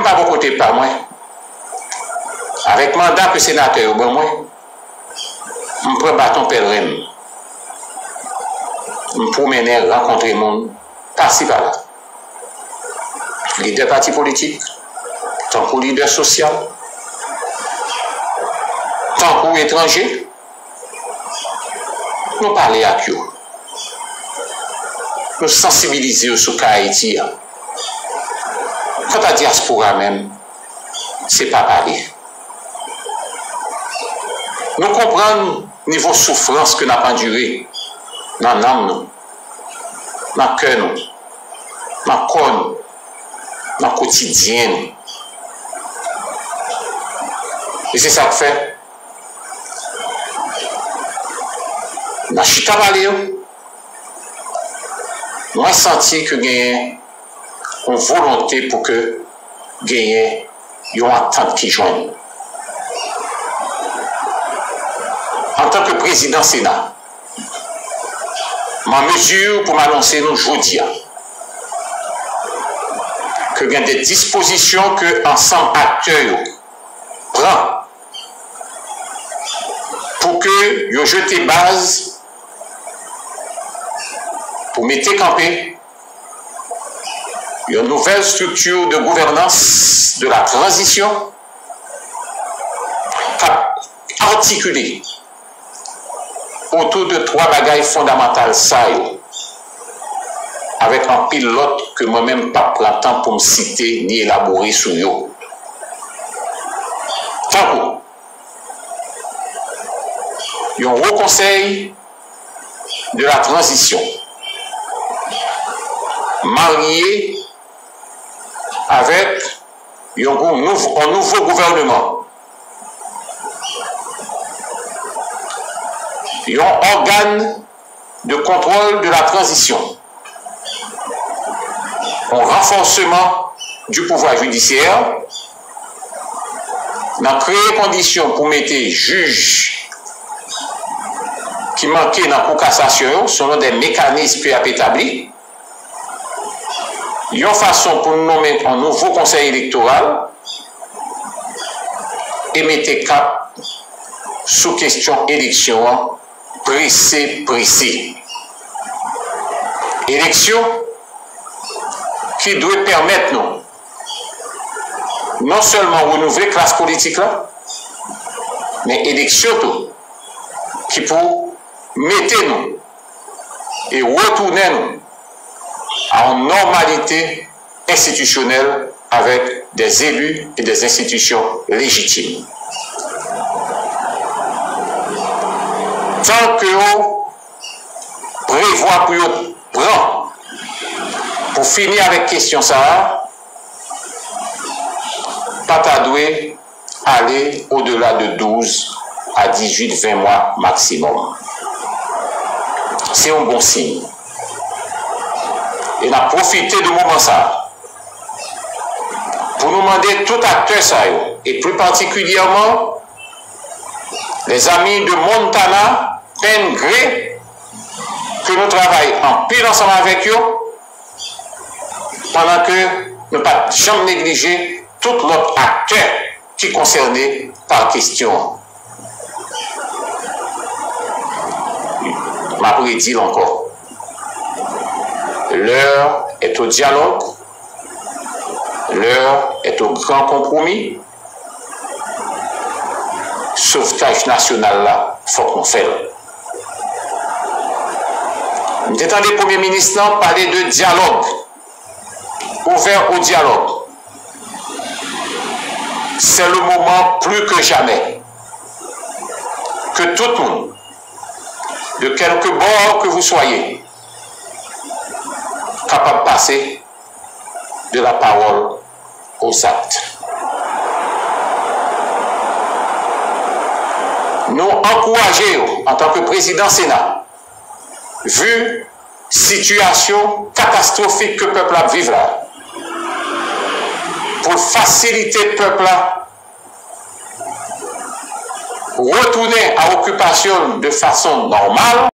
pas bon côté par moi. Avec mandat que sénateur, bon moi, je prends bâton pèlerin. Je me promène, rencontrer le monde, par-ci par-là. Leader parti politique, tant que leader social, tant que étranger, nous parlons à qui? Nous sensibiliser sur Haïti. Quand la diaspora même, c'est pas parler. Nous comprenons le niveau de souffrance que nous avons enduré dans l'âme, dans le cœur, dans le corps, dans le quotidien. Et c'est ça que fait. Dans Chita Valley, moi, senti que j'ai une volonté pour que gagner une attente qui joigne. En tant que président Sénat, ma mesure pour m'annoncer nous aujourd'hui que il y a des dispositions que ensemble acteurs prend pour que yo jete base pour mettre campé une nouvelle structure de gouvernance de la transition articulée autour de trois bagailles fondamentales avec un pilote que moi-même pas prends le temps pour me citer ni élaborer sur eux. Tant que un haut conseil de la transition marié avec un nouveau gouvernement, un organe de contrôle de la transition, un renforcement du pouvoir judiciaire, dans créer des conditions pour mettre juges qui manquaient dans la cour cassation selon des mécanismes établis, une façon pour nous nommer un nouveau conseil électoral et mettre cap sous question élection pressé. Élection qui doit permettre nous non seulement renouveler la classe politique là, mais élection tout, qui pour mettre nous et retourner nous à une normalité institutionnelle avec des élus et des institutions légitimes. Tant que on prévoit pour finir avec question ça, pas doué aller au-delà de 12 à 18-20 mois maximum. C'est un bon signe. Et on a profité du moment ça pour nous demander tout acteur ça, et plus particulièrement les amis de Montana, Pengré, que nous travaillons en pile ensemble avec eux, pendant que nous ne pas jamais négliger tout l'autre acteur qui est concerné par la question. Je m'apprends dire encore. L'heure est au dialogue, l'heure est au grand compromis. Sauvetage national là, il faut qu'on fasse. Nous entendons le Premier ministre parler de dialogue, ouvert au dialogue. C'est le moment plus que jamais que tout le monde, de quelque bord que vous soyez, capable de passer de la parole aux actes. Nous encourageons en tant que président Sénat, vu situation catastrophique que le peuple a vécu là, pour faciliter le peuple là, retourner à l'occupation de façon normale.